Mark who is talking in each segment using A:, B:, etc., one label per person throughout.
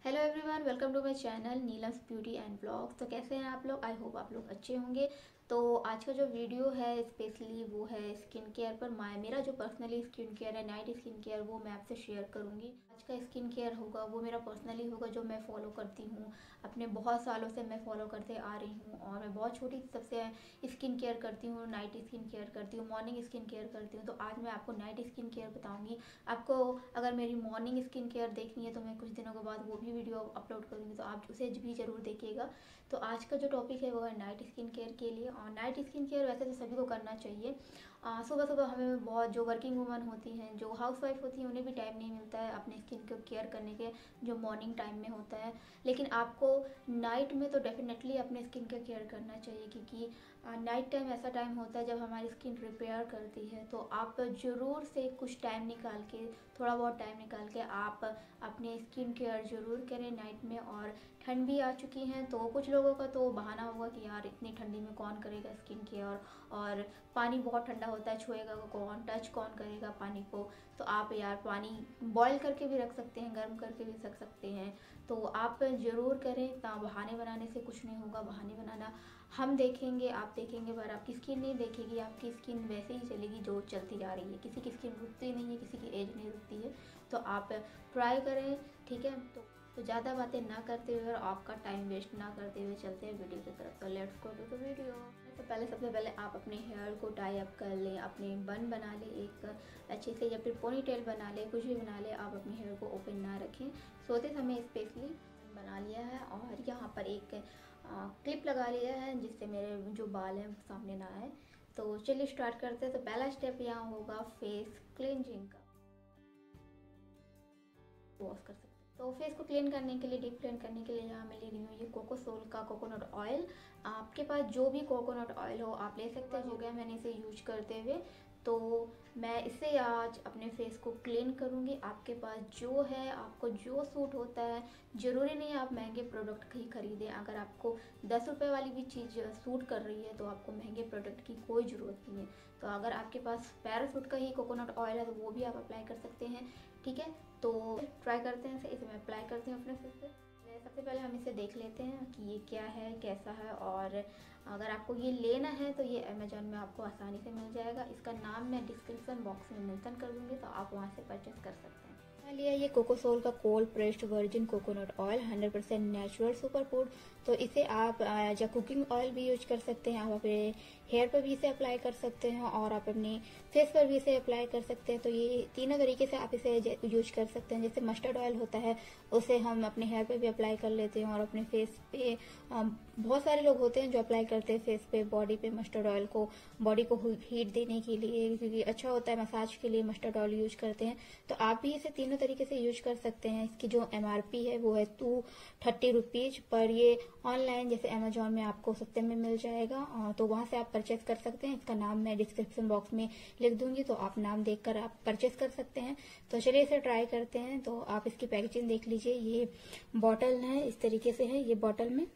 A: Hello everyone, welcome to my channel Neelam's beauty and blogs. तो कैसे हैं आप लोग? आई होप आप लोग अच्छे होंगे। तो आज का जो वीडियो है स्पेशली वो है स्किन केयर पर। मेरा जो पर्सनली स्किन केयर है, नाइट स्किन केयर, वो मैं आपसे शेयर करूंगी। आज का स्किन केयर होगा वो मेरा पर्सनली होगा, जो मैं फॉलो करती हूँ, अपने बहुत सालों से मैं फॉलो करते आ रही हूँ। और मैं बहुत छोटी सबसे स्किन केयर करती हूँ, नाइट स्किन केयर करती हूँ, मॉर्निंग स्किन केयर करती हूँ। तो आज मैं आपको नाइट स्किन केयर बताऊँगी। आपको अगर मेरी मॉर्निंग स्किन केयर देखनी है तो मैं कुछ दिनों के बाद वो भी वीडियो अपलोड करूँगी, तो आप उसे भी ज़रूर देखिएगा। तो आज का जो टॉपिक है वो है नाइट स्किन केयर के लिए। और नाइट स्किन केयर वैसे तो सभी को करना चाहिए। सुबह सुबह हमें बहुत, जो वर्किंग वूमन होती हैं, जो हाउस वाइफ होती हैं, उन्हें भी टाइम नहीं मिलता है अपने स्किन को केयर करने के, जो मॉर्निंग टाइम में होता है। लेकिन आपको नाइट में तो डेफिनेटली अपने स्किन का केयर करना चाहिए, क्योंकि नाइट टाइम ऐसा टाइम होता है जब हमारी स्किन रिपेयर करती है। तो आप ज़रूर से कुछ टाइम निकाल के, थोड़ा बहुत टाइम निकाल के आप अपने स्किन केयर ज़रूर करें नाइट में। और ठंड भी आ चुकी है तो कुछ लोगों का तो बहाना होगा कि यार इतनी ठंडी में कौन करेगा स्किन केयर, और पानी बहुत ठंडा होता है, छुएगा कौन, टच कौन करेगा पानी को। तो आप यार पानी बॉईल करके भी रख सकते हैं, गर्म करके भी रख सकते हैं। तो आप ज़रूर करें। इतना बहाने बनाने से कुछ नहीं होगा। बहाने बनाना हम देखेंगे, आप देखेंगे, पर आपकी स्किन नहीं देखेगी। आपकी स्किन वैसे ही चलेगी जो चलती जा रही है। किसी की स्किन रुकती नहीं है, किसी की एज नहीं रुकती है। तो आप ट्राई करें, ठीक है। तो ज़्यादा बातें ना करते हुए और आपका टाइम वेस्ट ना करते हुए चलते हैं वीडियो की तरफ। तो let's go to the video. सबसे पहले आप अपने हेयर को टाई अप कर लें, अपने बन बना लें एक अच्छे से, या फिर पोनी टेल बना लें, कुछ भी बना लें। आप अपने हेयर को ओपन ना रखें सोते समय स्पेशली। बना लिया है और यहाँ पर एक क्लिप लगा लिया है जिससे मेरे जो बाल हैं सामने ना आए। तो चलिए स्टार्ट करते हैं। तो पहला स्टेप यहाँ होगा फेस क्लींजिंग का। वॉश कर सकते हैं। तो फेस को क्लीन करने के लिए, डीप क्लीन करने के लिए यहाँ मैं ले रही हूँ ये कोकोसोल का कोकोनट ऑयल। आपके पास जो भी कोकोनट ऑयल हो आप ले सकते हैं। हो गया मैंने इसे यूज करते हुए, तो मैं इससे आज अपने फेस को क्लीन करूँगी। आपके पास जो है, आपको जो सूट होता है, ज़रूरी नहीं है आप महंगे प्रोडक्ट ही खरीदें। अगर आपको 10 रुपये वाली भी चीज़ सूट कर रही है तो आपको महंगे प्रोडक्ट की कोई ज़रूरत नहीं है। तो अगर आपके पास पैराशूट का ही कोकोनट ऑयल है तो वो भी आप अप्लाई कर सकते हैं, ठीक है। तो ट्राई करते हैं इसे मैं अप्लाई करती हूँ अपने फेस पे। सबसे पहले हम इसे देख लेते हैं कि ये क्या है, कैसा है। और अगर आपको ये लेना है तो ये अमेजोन में आपको आसानी से मिल जाएगा। इसका नाम मैं डिस्क्रिप्शन बॉक्स में मेंशन कर दूँगी, तो आप वहाँ से परचेस कर सकते हैं। लिया ये कोकोसोल का cold pressed virgin coconut oil, 100% natural super food. तो इसे आप एज अ कुकिंग ऑयल भी यूज कर सकते हैं। आप अपने हेयर पर भी इसे अप्लाई कर सकते हैं और आप अपने फेस पर भी इसे अप्लाई कर सकते हैं। तो ये तीनों तरीके से आप इसे यूज कर सकते हैं। जैसे मस्टर्ड ऑयल होता है उसे हम अपने हेयर पे भी अप्लाई कर लेते हैं, और अपने फेस पे बहुत सारे लोग होते हैं जो अप्लाई करते हैं फेस पे, बॉडी पे मस्टर्ड ऑयल को, बॉडी को हीट देने के लिए, क्योंकि अच्छा होता है, मसाज के लिए मस्टर्ड ऑयल यूज करते हैं। तो आप भी इसे तीनों तरीके से यूज कर सकते हैं। इसकी जो MRP है वो है 230 रुपीज पर। ये ऑनलाइन जैसे अमेजोन में आपको सस्ते में मिल जाएगा, तो वहां से आप परचेस कर सकते हैं। इसका नाम मैं डिस्क्रिप्शन बॉक्स में लिख दूंगी, तो आप नाम देखकर आप परचेस कर सकते हैं। तो चलिए इसे ट्राई करते हैं। तो आप इसकी पैकेजिंग देख लीजिए। ये बॉटल है, इस तरीके से है ये बॉटल में,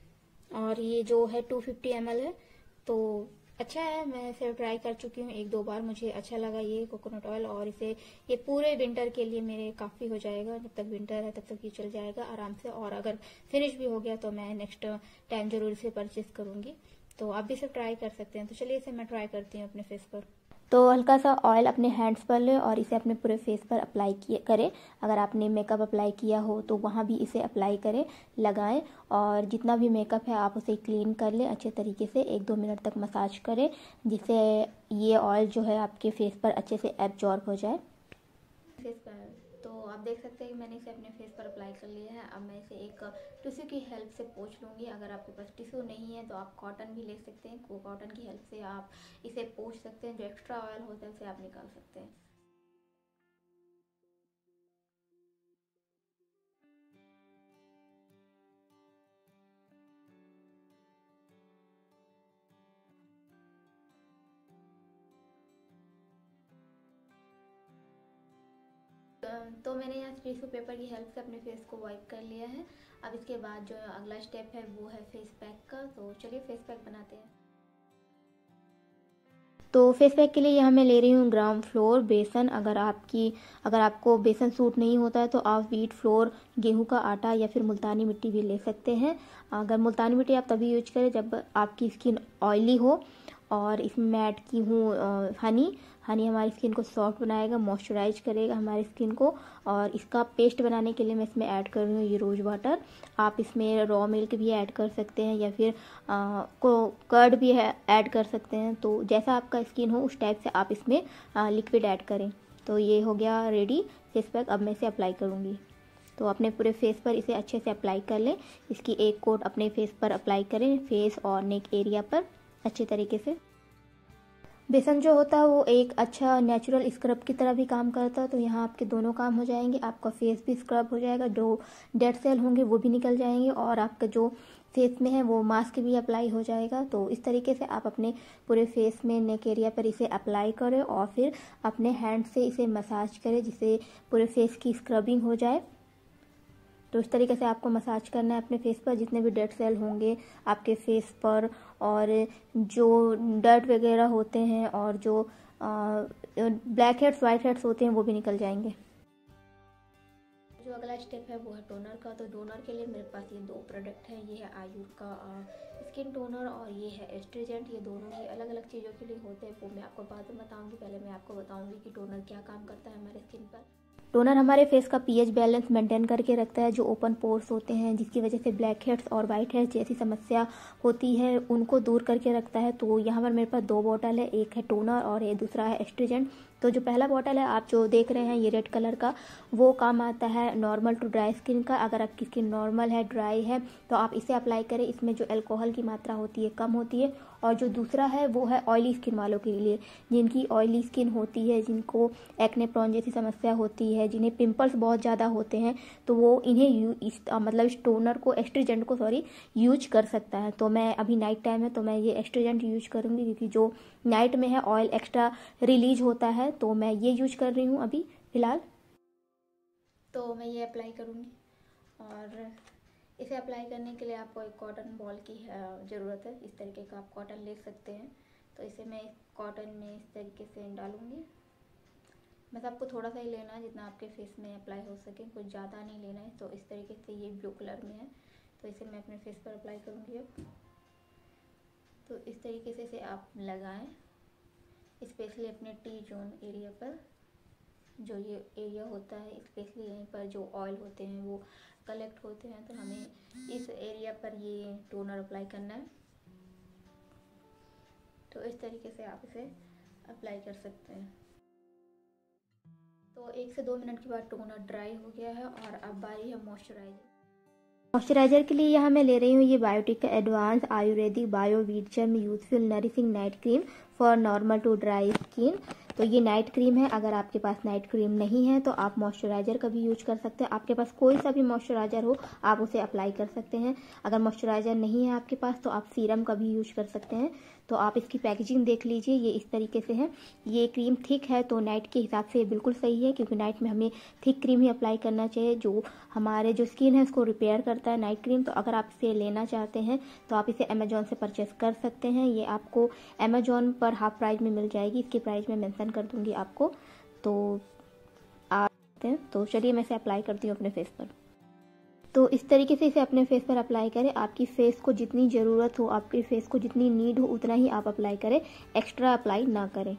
A: और ये जो है 250 ml है। तो अच्छा है, मैं इसे ट्राई कर चुकी हूँ 1-2 बार, मुझे अच्छा लगा ये कोकोनट ऑयल। और इसे ये पूरे विंटर के लिए मेरे काफी हो जाएगा। जब तक विंटर है तब तक ये चल जाएगा आराम से। और अगर फिनिश भी हो गया तो मैं नेक्स्ट टाइम जरूर इसे परचेस करूंगी। तो आप भी इसे ट्राई कर सकते हैं। तो चलिए इसे मैं ट्राई करती हूँ अपने फेस पर। तो हल्का सा ऑयल अपने हैंड्स पर लें और इसे अपने पूरे फेस पर अप्लाई करें। अगर आपने मेकअप अप्लाई किया हो तो वहाँ भी इसे अप्लाई करें, लगाएं। और जितना भी मेकअप है आप उसे क्लीन कर लें अच्छे तरीके से, 1-2 मिनट तक मसाज करें, जिससे ये ऑयल जो है आपके फेस पर अच्छे से एब्जॉर्ब हो जाए फेस पर। तो आप देख सकते हैं कि मैंने इसे अपने फेस पर अप्लाई कर लिया है। अब मैं इसे एक टिश्यू की हेल्प से पोंछ लूँगी। अगर आपके पास टिश्यू नहीं है तो आप कॉटन भी ले सकते हैं। कॉटन की हेल्प से आप इसे पोंछ सकते हैं। जो एक्स्ट्रा ऑयल होता है उसे आप निकाल सकते हैं। तो मैंने यहाँ टिश्यू पेपर की हेल्प से अपने फेस को वाइप कर लिया है। अब इसके बाद जो अगला स्टेप है वो है फेस पैक का। तो चलिए फेस पैक बनाते हैं। तो फेस पैक के लिए यहाँ मैं ले रही हूँ ग्राम फ्लोर, बेसन। अगर आपको बेसन सूट नहीं होता है तो आप व्हीट फ्लोर, गेहूं का आटा या फिर मुल्तानी मिट्टी भी ले सकते हैं। अगर मुल्तानी मिट्टी आप तभी यूज करें जब आपकी स्किन ऑयली हो। और इसमें मैं ऐड की हूँ हनी हमारी स्किन को सॉफ्ट बनाएगा, मॉइस्चराइज करेगा हमारी स्किन को। और इसका पेस्ट बनाने के लिए मैं इसमें ऐड कर रही हूँ ये रोज़ वाटर। आप इसमें रॉ मिल्क भी ऐड कर सकते हैं या फिर कर्ड भी ऐड कर सकते हैं। तो जैसा आपका स्किन हो उस टाइप से आप इसमें लिक्विड ऐड करें। तो ये हो गया रेडी फेस पैक। अब मैं इसे अप्लाई करूँगी। तो अपने पूरे फेस पर इसे अच्छे से अप्लाई कर लें। इसकी एक कोट अपने फेस पर अप्लाई करें, फेस और नेक एरिया पर अच्छे तरीके से। बेसन जो होता है वो एक अच्छा नेचुरल स्क्रब की तरह भी काम करता है। तो यहाँ आपके दोनों काम हो जाएंगे, आपका फेस भी स्क्रब हो जाएगा, जो डेड सेल होंगे वो भी निकल जाएंगे और आपका जो फेस में है वो मास्क भी अप्लाई हो जाएगा। तो इस तरीके से आप अपने पूरे फेस में नेक एरिया पर इसे अप्लाई करें और फिर अपने हैंड से इसे मसाज करें जिससे पूरे फेस की स्क्रबिंग हो जाए। तो इस तरीके से आपको मसाज करना है अपने फेस पर, जितने भी डेड सेल होंगे आपके फेस पर और जो डर्ट वगैरह होते हैं और जो ब्लैक हेड्स वाइट हेड्स होते हैं वो भी निकल जाएंगे। जो अगला स्टेप है वो है टोनर का। तो टोनर के लिए मेरे पास ये दो प्रोडक्ट हैं। ये है आयुर का स्किन टोनर और ये है एस्ट्रीजेंट। ये दोनों ही अलग अलग चीज़ों के लिए होते हैं, वो मैं आपको बाद में बताऊंगी। पहले मैं आपको बताऊंगी कि टोनर क्या काम करता है हमारे स्किन पर। टोनर हमारे फेस का पीएच बैलेंस मेंटेन करके रखता है। जो ओपन पोर्स होते हैं जिसकी वजह से ब्लैक हेड्स और वाइट हेड्स जैसी समस्या होती है उनको दूर करके रखता है। तो यहाँ पर मेरे पास दो बॉटल है, एक है टोनर और ये दूसरा है एस्ट्रीजेंट। तो जो पहला बॉटल है आप जो देख रहे हैं ये रेड कलर का, वो काम आता है नॉर्मल टू ड्राई स्किन का। अगर आपकी स्किन नॉर्मल है, ड्राई है तो आप इसे अप्लाई करें। इसमें जो अल्कोहल की मात्रा होती है कम होती है। और जो दूसरा है वो है ऑयली स्किन वालों के लिए, जिनकी ऑयली स्किन होती है, जिनको एक्ने प्रोन जैसी समस्या होती है, जिन्हें पिंपल्स बहुत ज़्यादा होते हैं, तो वो इन्हें इस टोनर को एस्ट्रीजेंट को यूज कर सकता है। तो मैं अभी नाइट टाइम है तो मैं ये एस्ट्रीजेंट यूज करूँगी क्योंकि जो नाइट में है ऑयल एक्स्ट्रा रिलीज होता है, तो मैं ये यूज कर रही हूँ अभी फ़िलहाल। तो मैं ये अप्लाई करूँगी और इसे अप्लाई करने के लिए आपको एक कॉटन बॉल की ज़रूरत है। इस तरीके का आप कॉटन ले सकते हैं। तो इसे मैं कॉटन में इस तरीके से डालूँगी। बस आपको थोड़ा सा ही लेना है जितना आपके फेस में अप्लाई हो सके, कुछ ज़्यादा नहीं लेना है। तो इस तरीके से ये ब्लू कलर में है तो इसे मैं अपने फेस पर अप्लाई करूँगी अब। तो इस तरीके से इसे आप लगाएं, स्पेशली अपने टी जोन एरिया पर। जो ये एरिया होता है स्पेशली यहीं पर जो ऑयल होते हैं वो कलेक्ट होते हैं, तो हमें इस एरिया पर ये टोनर अप्लाई करना है। तो इस तरीके से आप इसे अप्लाई कर सकते हैं। तो 1 से 2 मिनट के बाद टोनर ड्राई हो गया है और अब बारी है मॉइस्चराइजर के लिए यहाँ मैं ले रही हूँ ये बायोटिक का advance Ayurvedic bio wheatgerm youthful nourishing night cream for normal to dry skin. तो ये नाइट क्रीम है। अगर आपके पास नाइट क्रीम नहीं है तो आप मॉइस्चराइजर का भी यूज कर सकते हैं। आपके पास कोई सा भी मॉइस्चराइजर हो आप उसे अप्लाई कर सकते हैं। अगर मॉइस्चराइजर नहीं है आपके पास तो आप सीरम का भी यूज कर सकते हैं। तो आप इसकी पैकेजिंग देख लीजिए, ये इस तरीके से है। ये क्रीम थिक है तो नाइट के हिसाब से बिल्कुल सही है, क्योंकि नाइट में हमें थिक क्रीम ही अप्लाई करना चाहिए जो हमारे जो स्किन है उसको रिपेयर करता है नाइट क्रीम। तो अगर आप इसे लेना चाहते हैं तो आप इसे अमेजोन से परचेस कर सकते हैं। ये आपको अमेजोन पर हाफ प्राइस में मिल जाएगी। इसकी प्राइस मैं मेंशन कर दूंगी आपको। तो आप तो चलिए मैं इसे अप्लाई करती हूँ अपने फेस पर। तो इस तरीके से इसे अपने फेस पर अप्लाई करें। आपकी फेस को जितनी ज़रूरत हो, आपके फेस को जितनी नीड हो उतना ही आप अप्लाई करें, एक्स्ट्रा अप्लाई ना करें।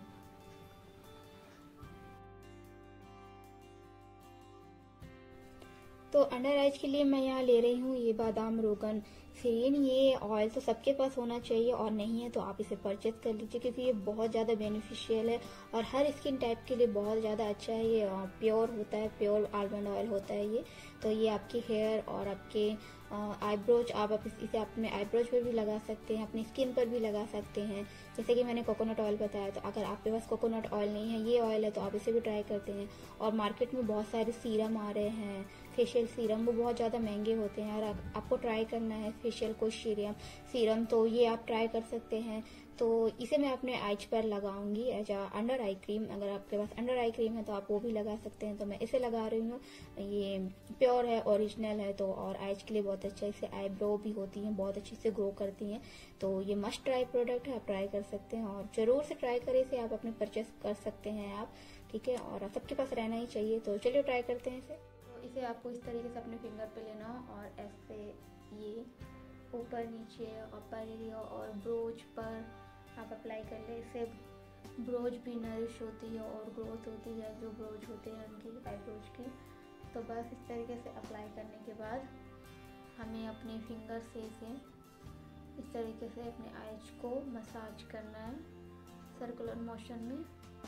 A: तो अंडर आइज के लिए मैं यहाँ ले रही हूँ ये बादाम रोगन सेन। ये ऑयल तो सबके पास होना चाहिए और नहीं है तो आप इसे परचेज कर लीजिए, क्योंकि ये बहुत ज़्यादा बेनिफिशियल है और हर स्किन टाइप के लिए बहुत ज़्यादा अच्छा है। ये प्योर होता है, प्योर आलमंड ऑयल होता है ये। तो ये आपके हेयर और आपके आईब्रोज, आप इसे अपने आईब्रोज पर भी लगा सकते हैं, अपनी स्किन पर भी लगा सकते हैं। जैसे कि मैंने कोकोनट ऑयल बताया, तो अगर आपके पास कोकोनट ऑयल नहीं है, ये ऑयल है, तो आप इसे भी ट्राई करते हैं। और मार्केट में बहुत सारे सीरम आ रहे हैं, फेशियल सीरम, वो बहुत ज़्यादा महंगे होते हैं और आपको ट्राई करना है फेशियल कोई सीरम तो ये आप ट्राई कर सकते हैं। तो इसे मैं अपने आईज पर लगाऊंगी as a under eye cream. अगर आपके पास अंडर आई क्रीम है तो आप वो भी लगा सकते हैं, तो मैं इसे लगा रही हूँ। ये प्योर है, ओरिजिनल है, तो और आईज के लिए बहुत अच्छा। इससे आईब्रो भी होती हैं, बहुत अच्छी से ग्रो करती हैं। तो ये मस्ट ट्राई प्रोडक्ट है, आप ट्राई कर सकते हैं और जरूर से ट्राई करें इसे। आप अपने परचेस कर सकते हैं आप, ठीक है, और सबके पास रहना ही चाहिए। तो चलिए ट्राई करते हैं इसे। तो इसे आपको इस तरीके से अपने फिंगर पे लेना और ऐसे ये ऊपर नीचे अपर एरिया और ब्रोच पर आप अप्लाई कर ले। इससे ब्रोच भी नरिश होती है और ग्रोथ होती है, जो ब्रोच होते हैं उनकी, आईब्रोज की। तो बस इस तरीके से अप्लाई करने के बाद हमें अपने फिंगर से इसे इस तरीके से अपने आईज को मसाज करना है सर्कुलर मोशन में।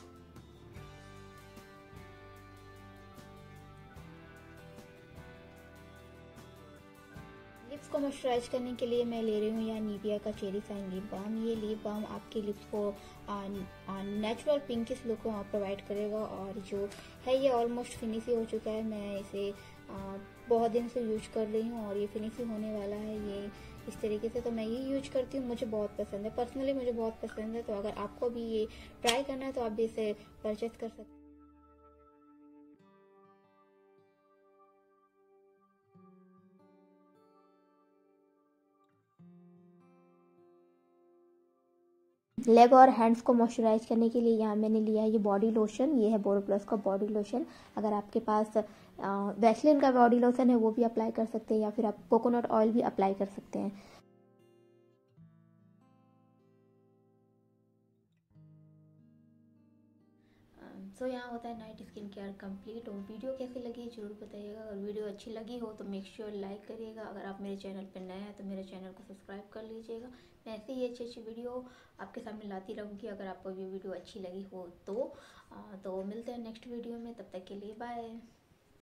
A: लिप्स को मॉइस्चराइज करने के लिए मैं ले रही हूँ यहाँ निविया का चेरी शाइन लिप बाम। ये लिप बाम आपके लिप्स को नेचुरल पिंकिश लुक प्रोवाइड करेगा और जो है ये ऑलमोस्ट फिनिश ही हो चुका है। मैं इसे बहुत दिन से यूज कर रही हूँ और ये फिनिश ही होने वाला है ये इस तरीके से। तो मैं ये यूज करती हूँ, मुझे बहुत पसंद है, पर्सनली मुझे बहुत पसंद है। तो अगर आपको भी ये ट्राई करना है तो आप भी इसे परचेज कर सकते हैं। लेग और हैंड्स को मॉइस्चराइज करने के लिए यहाँ मैंने लिया है ये बॉडी लोशन। ये है बोरोप्लस का बॉडी लोशन। अगर आपके पास वैसलीन का बॉडी लोशन है वो भी अप्लाई कर सकते हैं, या फिर आप कोकोनट ऑयल भी अप्लाई कर सकते हैं। सो यहाँ होता है नाइट स्किन केयर कंप्लीट। और वीडियो कैसी लगी जरूर बताइएगा। अगर वीडियो अच्छी लगी हो तो मेक श्योर लाइक करिएगा। अगर आप मेरे चैनल पर नए हैं तो मेरे चैनल को सब्सक्राइब कर लीजिएगा। मैं ऐसे ही अच्छी अच्छी वीडियो आपके सामने लाती रहूँगी। अगर आपको ये वीडियो अच्छी लगी हो तो मिलते हैं नेक्स्ट वीडियो में। तब तक के लिए बाय।